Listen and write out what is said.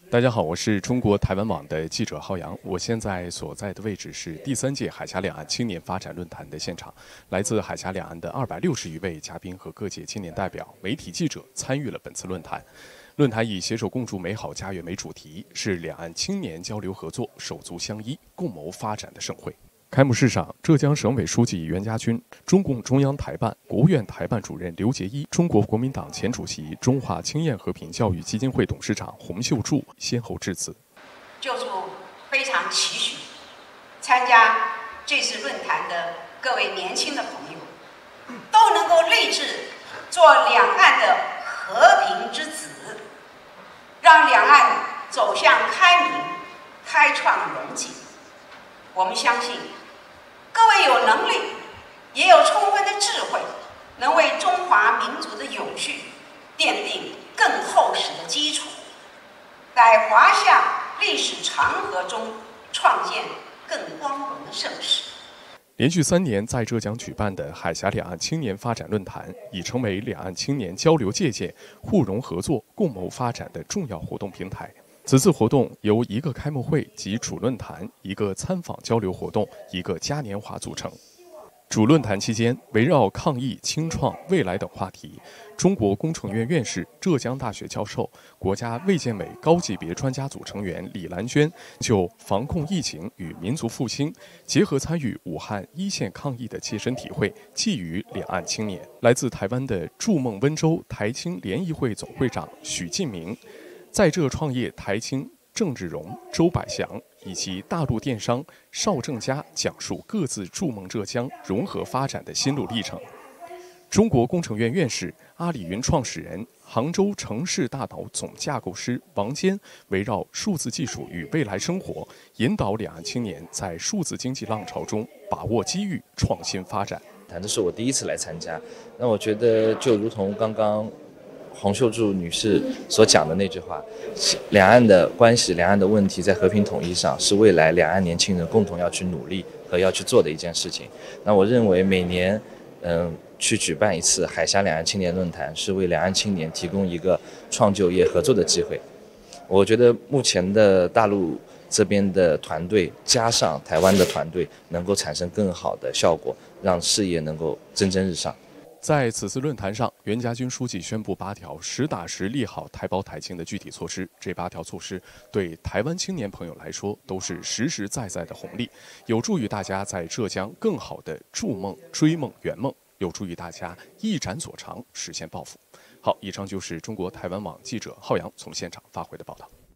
大家好，我是中国台湾网的记者浩洋。我现在所在的位置是第3届海峡两岸青年发展论坛的现场，来自海峡两岸的260余位嘉宾和各界青年代表、媒体记者参与了本次论坛。论坛以携手共筑美好家园为主题，是两岸青年交流合作、手足相依、共谋发展的盛会。开幕式上，浙江省委书记袁家军、中共中央台办、国务院台办主任刘结一、中国国民党前主席、中华青燕和平教育基金会董事长洪秀柱先后致辞。 就是非常期许参加这次论坛的各位年轻的朋友，都能够立志做两岸的和平之子，让两岸走向开明、开创荣景。我们相信，各位有能力，也有充分的智慧，能为中华民族的永续奠定更厚实的基础，在华夏历史长河中创建更光荣的盛世。 连续3年在浙江举办的海峡两岸青年发展论坛，已成为两岸青年交流借鉴、互融合作、共谋发展的重要活动平台。此次活动由1个开幕会及主论坛、1个参访交流活动、1个嘉年华组成。主论坛期间，围绕抗疫、清创、未来等话题，中国工程院院士、浙江大学教授、国家卫健委高级别专家组成员李兰娟就防控疫情与民族复兴，结合参与武汉一线抗疫的切身体会，寄予两岸青年。来自台湾的筑梦温州台青联谊会总会长许进明，在浙创业台青郑志荣、周百祥以及大陆电商邵正佳讲述各自筑梦浙江融合发展的心路历程。中国工程院院士、阿里云创始人、杭州城市大脑总架构师王坚围绕数字技术与未来生活，引导两岸青年在数字经济浪潮中把握机遇、创新发展。 这是我第一次来参加，那我觉得就如同刚刚洪秀柱女士所讲的那句话，两岸的关系、两岸的问题在和平统一上是未来两岸年轻人共同要去努力和要去做的一件事情。那我认为每年去举办一次海峡两岸青年论坛，是为两岸青年提供一个创就业合作的机会。我觉得目前的大陆这边的团队加上台湾的团队，能够产生更好的效果，让事业能够蒸蒸日上。 在此次论坛上，袁家军书记宣布8条实打实利好台胞台青的具体措施。这8条措施对台湾青年朋友来说都是实实在在的红利，有助于大家在浙江更好的筑梦、追梦、圆梦，有助于大家一展所长，实现抱负。好，以上就是中国台湾网记者浩洋从现场发回的报道。